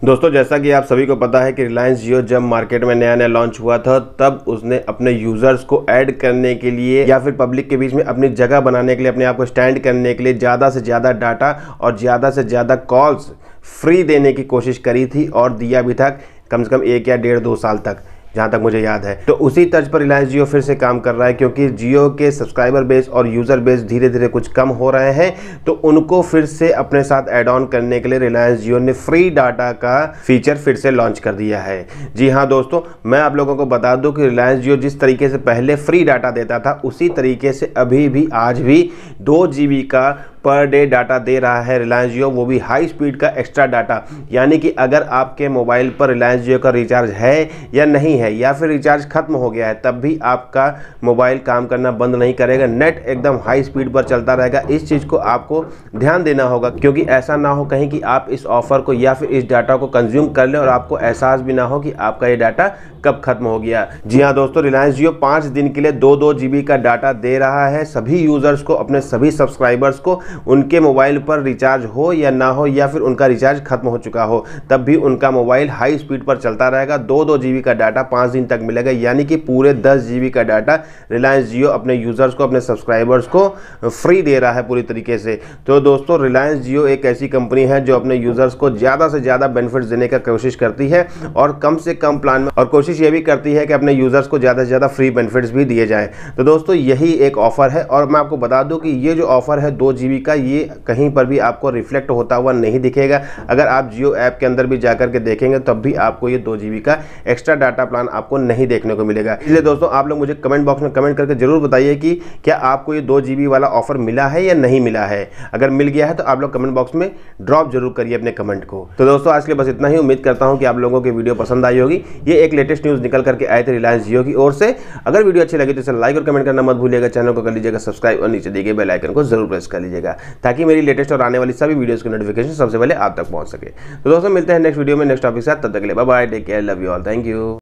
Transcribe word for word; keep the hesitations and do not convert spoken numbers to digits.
दोस्तों जैसा कि आप सभी को पता है कि रिलायंस जियो जब मार्केट में नया नया लॉन्च हुआ था तब उसने अपने यूजर्स को ऐड करने के लिए या फिर पब्लिक के बीच में अपनी जगह बनाने के लिए, अपने आप को स्टैंड करने के लिए ज़्यादा से ज़्यादा डाटा और ज़्यादा से ज़्यादा कॉल्स फ्री देने की कोशिश करी थी और दिया भी था, कम से कम एक या डेढ़ दो साल तक, जहाँ तक मुझे याद है। तो उसी तर्ज पर रिलायंस जियो फिर से काम कर रहा है, क्योंकि जियो के सब्सक्राइबर बेस और यूज़र बेस धीरे धीरे कुछ कम हो रहे हैं, तो उनको फिर से अपने साथ ऐड ऑन करने के लिए रिलायंस जियो ने फ्री डाटा का फीचर फिर से लॉन्च कर दिया है। जी हाँ दोस्तों, मैं आप लोगों को बता दूं कि रिलायंस जियो जिस तरीके से पहले फ्री डाटा देता था उसी तरीके से अभी भी आज भी दो जी बी का पर डे डाटा दे रहा है रिलायंस जियो, वो भी हाई स्पीड का एक्स्ट्रा डाटा। यानी कि अगर आपके मोबाइल पर रिलायंस जियो का रिचार्ज है या नहीं है, या फिर रिचार्ज खत्म हो गया है, तब भी आपका मोबाइल काम करना बंद नहीं करेगा, नेट एकदम हाई स्पीड पर चलता रहेगा। इस चीज़ को आपको ध्यान देना होगा, क्योंकि ऐसा ना हो कहीं कि आप इस ऑफर को या फिर इस डाटा को कंज्यूम कर लें और आपको एहसास भी ना हो कि आपका ये डाटा कब खत्म हो गया। जी हाँ दोस्तों, रिलायंस जियो पाँच दिन के लिए दो दो जीबी का डाटा दे रहा है सभी यूजर्स को, अपने सभी सब्सक्राइबर्स को, उनके मोबाइल पर रिचार्ज हो या ना हो, या फिर उनका रिचार्ज खत्म हो चुका हो, तब भी उनका मोबाइल हाई स्पीड पर चलता रहेगा। दो दो जीबी का डाटा पाँच दिन तक मिलेगा, यानी कि पूरे दस जीबी का डाटा रिलायंस जियो अपने यूजर्स को, अपने सब्सक्राइबर्स को फ्री दे रहा है पूरी तरीके से। तो दोस्तों रिलायंस जियो एक ऐसी कंपनी है जो अपने यूजर्स को ज़्यादा से ज़्यादा बेनिफिट्स देने का कोशिश करती है और कम से कम प्लान में, और कोशिश ये भी करती है कि अपने यूजर्स को ज़्यादा से ज़्यादा फ्री बेनिफिट्स भी दिए जाएं। तो दोस्तों यही एक ऑफर है, और मैं आपको बता दूं कि ये जो ऑफर है दो जीबी का, ये कहीं पर भी आपको रिफ्लेक्ट होता हुआ नहीं दिखेगा। अगर आप जियो ऐप के अंदर भी जाकर के देखेंगे तब भी आपको ये दो जीबी का एक्स्ट्रा डाटा प्लान आपको नहीं देखने को मिलेगा। इसलिए दोस्तों आप लोग मुझे कमेंट बॉक्स में कमेंट करके जरूर बताइए कि क्या आपको ये दो जीबी वाला ऑफर मिला है या नहीं मिला है। अगर मिल गया है तो आप लोग कमेंट बॉक्स में ड्रॉप जरूर करिए अपने कमेंट को। तो दोस्तों आज के लिए बस इतना ही। उम्मीद करता हूँ कि आप लोगों की वीडियो पसंद आई होगी। ये एक लेटेस्ट न्यूज़ निकल करके आए थे रिलायंस जियो की ओर से। अगर वीडियो अच्छी लगी तो इसे लाइक और कमेंट करना मत भूलिएगा, चैनल को कर लीजिएगा सब्सक्राइब और नीचे दिए गए बेल आइकन को जरूर प्रेस कर लीजिएगा, ताकि मेरी लेटेस्ट और आने वाली सभी वीडियोस की नोटिफिकेशन सबसे पहले आप तक पहुंच सके। तो दोस्तों मिलते हैं नेक्स्ट वीडियो में नेक्स्ट टॉपिक के साथ, तब तक के लिए bye bye, take care, love you all, thank you.